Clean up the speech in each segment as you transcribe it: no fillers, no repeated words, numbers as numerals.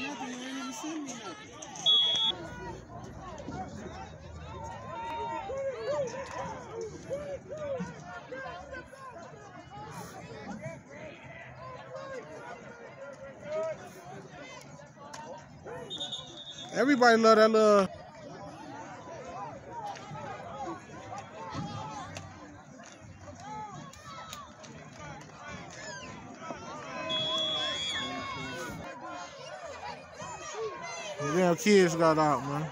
nothing. You ain't even send me nothing. Everybody love that little. Damn kids got out, man.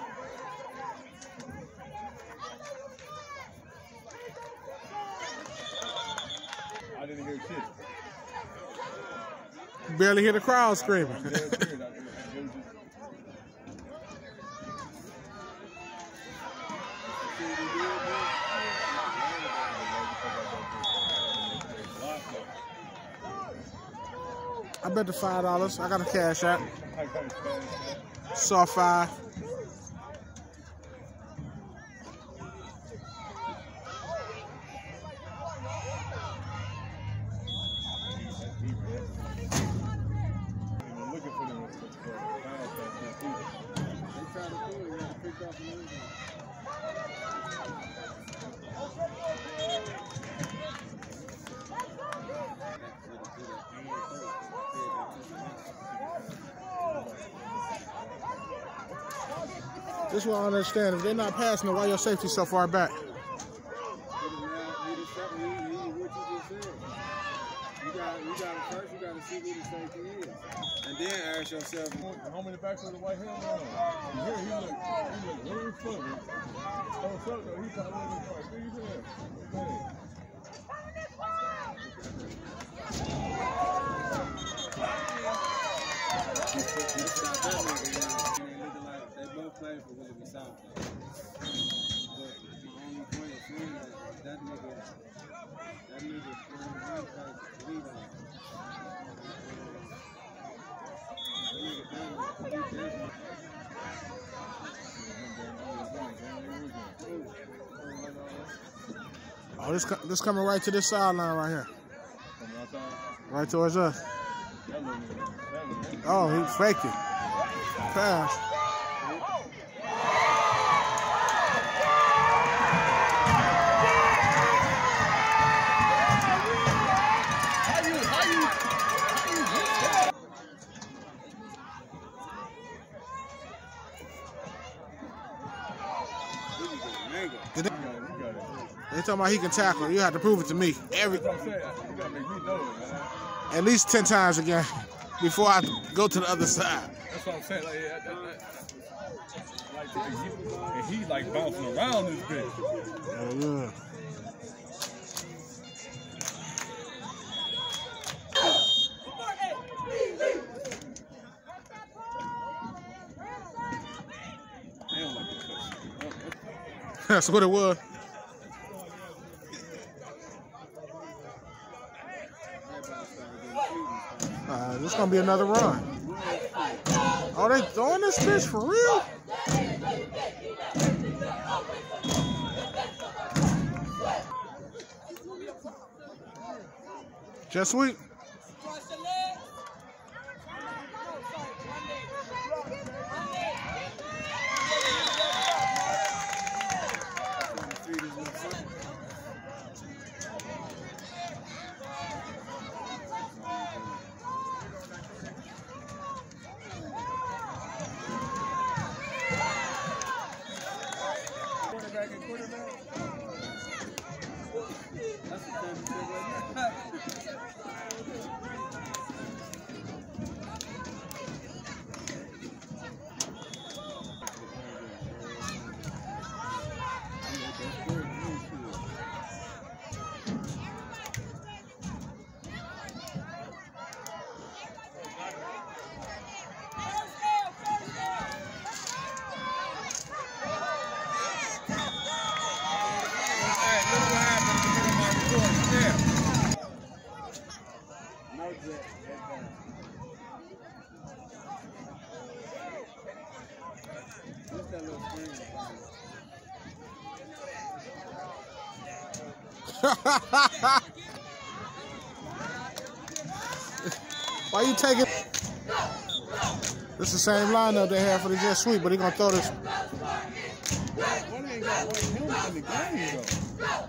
I didn't hear shit. Barely hear the crowd screaming. I bet the $5. I got a cash app. Saw 5. This is what I understand. If they're not passing it, why your safety so far back? You got to first, you got to see who the safety is. And then ask yourself, how many backs of the white hair on? Here he look very funny. Oh, so though, he probably wasn't right. Where you there? they both play for Willoughby South. But my only point of saying that nigga lead on. Oh, this coming right to this sideline right here. Right towards us. Oh, he faked it. Pass. They talking about he can tackle. You have to prove it to me. At least 10 times again before I go to the other side. That's what I'm saying. And he's like bouncing around this bitch. Yeah. That's what it was. This is gonna be another run. Oh, they throwing this bitch for real? Just sweet. Why you taking? This is the same lineup they had for the jet sweep, but he gonna throw this. Why they ain't got white helmets in the game though?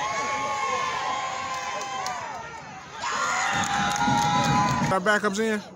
Our backups in.